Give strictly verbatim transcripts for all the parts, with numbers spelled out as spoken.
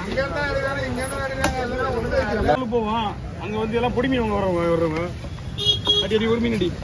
போவோம் அங்க வந்து எல்லாம் பொடி மீன் வரவங்க வர்றவங்க அடி அடி ஒரு மீன் அடி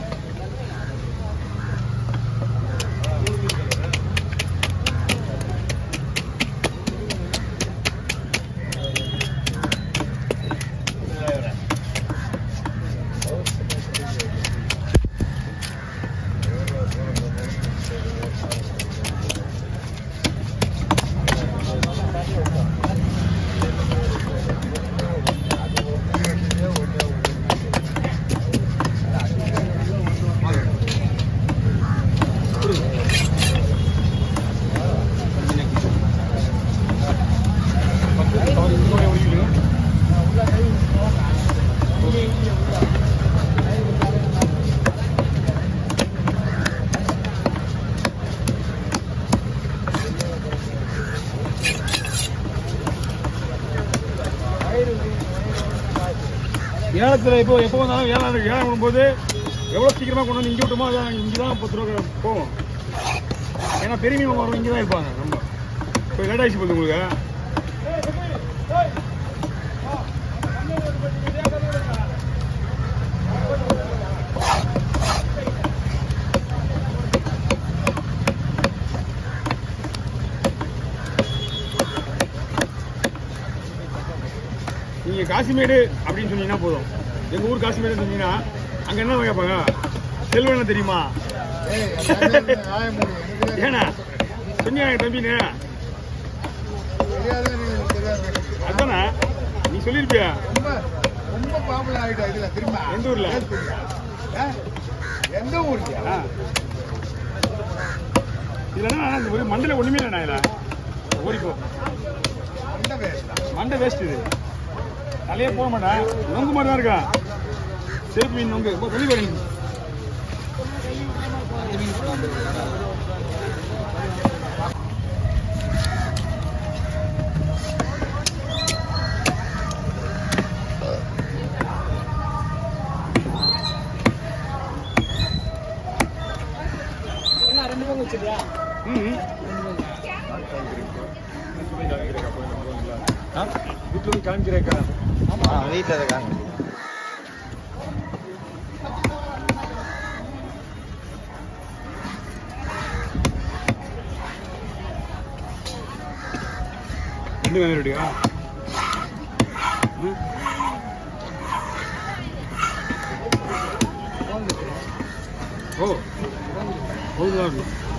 ஏலத்தில் இப்போ எப்போ வந்தாலும் ஏழாம் ஏழாம் விடும்போது எவ்வளோ சீக்கிரமாக கொண்டு வந்து இங்கே விட்டோமோ அதான் இங்கே தான் பத்து ரூபா போவோம். ஏன்னா பெரிய மீன் வரும் இங்கே தான் இருப்பாங்க. நம்ம இப்போ லேட் ஆகிடுச்சு போகுது உங்களுக்கு. நீங்கள் காசிமேடு அப்படின்னு சொன்னீங்கன்னா போதும். எங்கள் ஊர் காசிமேடு சொன்னீங்கன்னா அங்கே என்ன கேட்பாங்க, செல்வம் தெரியுமா? ஏன்னா சொன்னியா தம்பின்னு அதானே நீ சொல்லியிருப்பியா? ரொம்ப பாப்புலர் ஆகிட்டா இதுல. திரும்ப எந்த ஊர்ல எந்த ஊர்ல இதுல மண்டல ஒண்ணுமே இல்லை. நான் இதில் ஓடிப்போ மண்டை வேஸ்ட். இது தலையே போக மாட்டேன். நொங்கு மாதிரி தான் இருக்கா. சேஃப் மீன் நொங்கு சொல்லி பாருங்க. ரெண்டு பங்கு வச்சிருக்கியா? ம் வீட்டுல போய் காமிக்கிறேக்கா. ஆமா வீட்டில் அதை காமி. ரெண்டு வேணும் ரெடியா? ஓ ஓதுதான்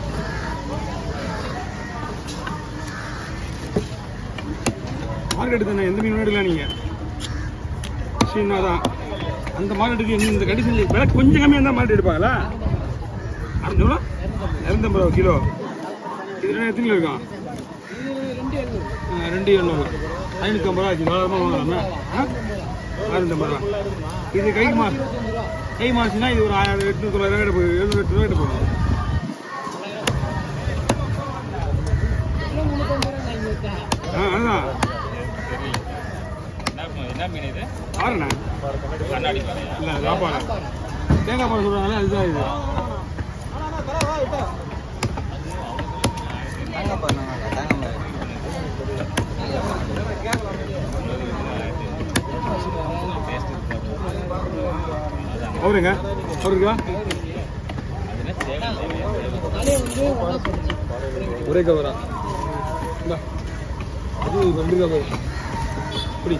மார்க்கெட்டு தானே. எந்த மீன் எடுக்கலாம் நீங்கள் சீனா தான். அந்த மார்க்கெட்டுக்கு இந்த கண்டிஷன் விலை கொஞ்சம் கம்மியாக இருந்தால் மார்க்கெட் எடுப்பாங்களா? அது எவ்வளோ? இரநூத்தம்பது ரூபா கிலோ. இது எத்தனை கிலோ இருக்கும்? ரெண்டு எண்ணூறு ஐநூற்றி ஐம்பது ரூபா ஆச்சு. தாராளமாக வாங்கலாமே. அறுநூத்தம்பது ரூபா. இது கை மா கை மாசுனா இது ஒரு ஆயிரம் எட்நூறு தொள்ளாயிரம் ரூபா போகுது. எழுநூறு எட்டு ரூபா கிட்ட போகும். ஆ அதுதான் ஆறுண்ணா இல்லை சாப்பாடு தேங்காய் பால் சொல்கிறாங்களே அதுதான். இது அவருங்க அவருக்கா ஒரே கவரா அது ரெண்டு கவர் இப்படி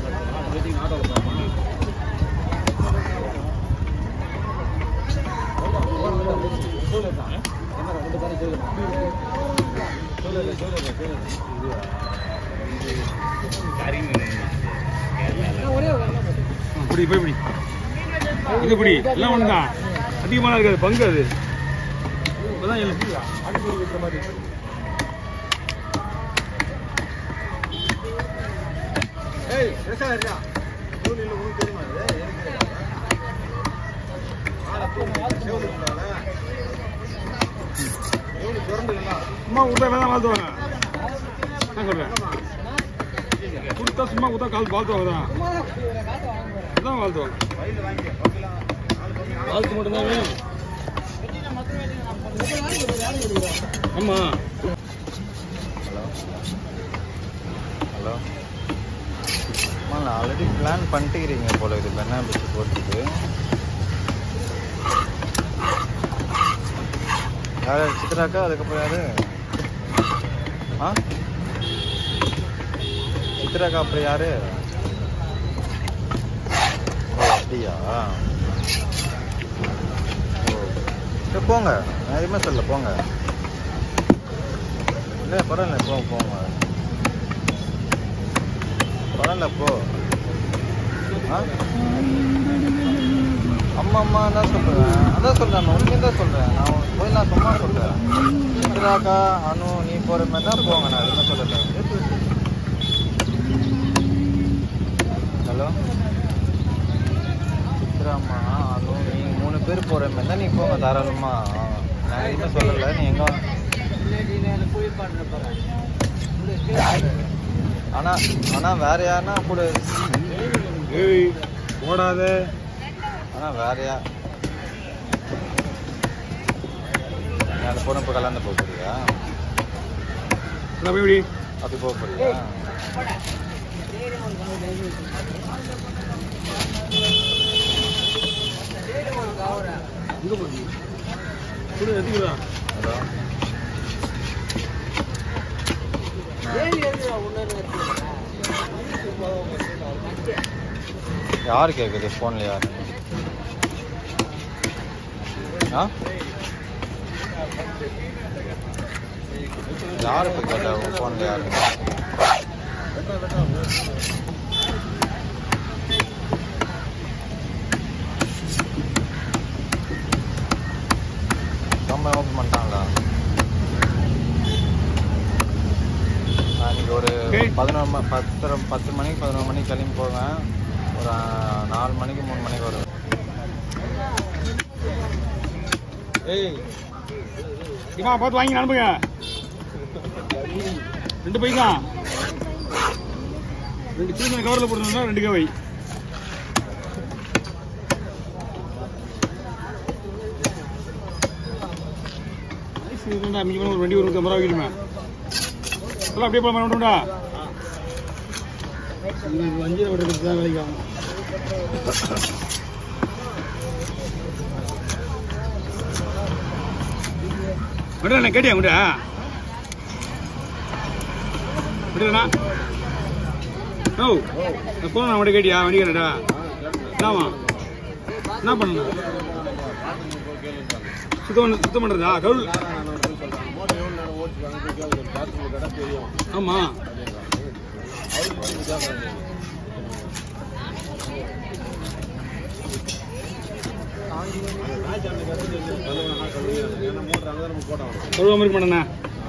இப்படி இப்படி இது இப்படி எல்லாம் ஒண்ணுதான். அதிகமாக இருக்காது பங்கு. அது இப்பதான் வைக்கிற மாதிரி. சும்மா விட்டா வேணா வாழ்த்துவாங்க. நான் சொல்றேன் கொடுத்தா சும்மா கொடுத்தா கால் வாழ்த்துவாங்க தான். அதான் வாழ்த்துவாங்க. வாழ்த்து மட்டும்தான் வேணும். ஆமா ஹலோ அம்மா நான் ஆல்ரெடி பிளான் பண்ணிட்டுக்கிறீங்க போல இது பெண்ணா பிடிச்சி போகிறதுக்கு. யார் சித்ராக்கா அதுக்கப்புறம் யாரு? ஆ சித்ராக்கா அப்புறம் யாரு? ஓ அப்படியா? ஓ போங்க, நான் எதுவுமே சொல்ல போங்க. இல்லை பரவாயில்ல போ போங்க பரவாயில்ல போ. ஆ அம்மா அம்மா தான் சொல்கிறேன், அதான் சொல்கிறேன் உண்மையை தான் சொல்கிறேன். நான் போய் நான் சும்மா சொல்கிறேன். சித்ராக்கா அனு நீ போகிற மாதிரி தான் போங்க, நான் எதுவுமே சொல்லலை. ஹலோ சித்ராம்மா அனு நீ மூணு பேர் போகிற மாதிரி தான் நீ போங்க தாராளமாக, நான் எதுவுமே சொல்லலை. நீ எங்கே ஆனால் ஆனால் வேற யாருன்னா கூட ஓடாத. ஆனால் வேற யார் அந்த பொண்ணு இப்போ கல்யாணம் போக போறியா? அப்படி போக போறியா? யாரு கேக்குது போன்ல? யாரு? ஆ யாரு இப்ப கேட்டா போன்ல? யாரு? ரொம்ப ஓப்பன் பண்ணிட்டாங்களா? நான் இன்னைக்கு ஒரு பதினொரு மணி பத்து பத்து மணிக்கு பதினொரு மணிக்கு கிளம்பி போவேன். ஒரு நாலு மணிக்கு மூணு மணிக்கு வருவேன். ஏய் இமா பார்த்து வாங்கி அனுப்புங்க. ரெண்டு பை தான், ரெண்டு சின்ன கவரில் போட்டுருந்தா ரெண்டு கவை. ஒரு வண்டி ஒரு நூற்றி ஐம்பது ரூபா வைக்கணுமே. எல்லாம் அப்படியே போல மாட்டோம்டா. வஞ்சிர விடுறதுக்கு தான் வேலைக்கு ஆகும். விடுறா கேட்டியா விடா விடுறா. ஓ போன நான் மட்டும் கேட்டியா வண்டிக்கிறடா? ஆமா என்ன பண்ண சுத்தம் சுத்தம் பண்றதா? கவுல் ஆமா கழுவாம இருக்க மாட்டேண்ணா.